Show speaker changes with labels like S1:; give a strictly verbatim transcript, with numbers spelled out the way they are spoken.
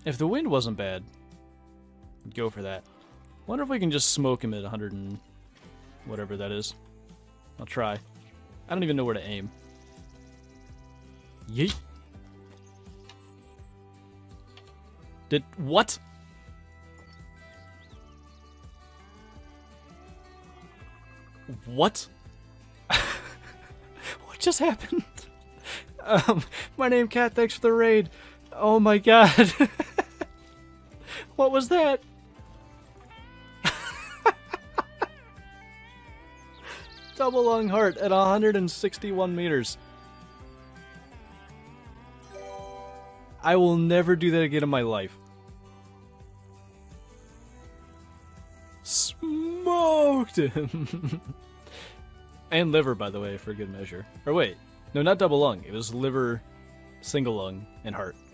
S1: If the wind wasn't bad, I'd go for that. Wonder if we can just smoke him at one hundred and whatever that is. I'll try. I don't even know where to aim. Yeet. Did what? What? What just happened? Um, my name Cat, thanks for the raid. Oh my god. What was that? Double lung heart at one hundred sixty-one meters. I will never do that again in my life. Smoked him. And liver, by the way, for good measure. Or wait, no, not double lung. It was liver, single lung, and heart.